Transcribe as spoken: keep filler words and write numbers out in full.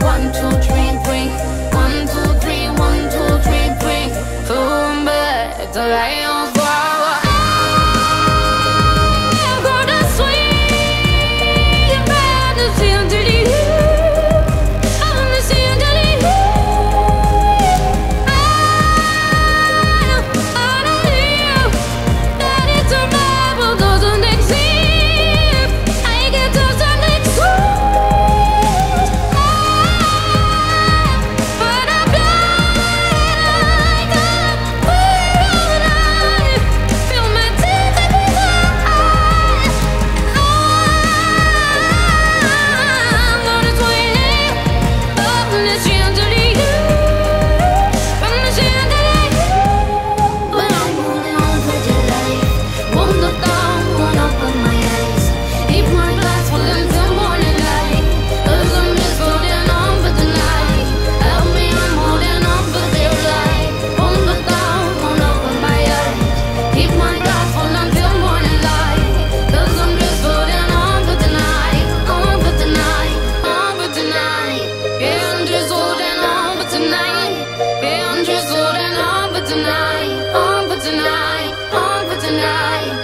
One, two, three, three. One, two, three, one, two, three, three. Boom, but the lions go. Tonight, on for tonight, on for tonight.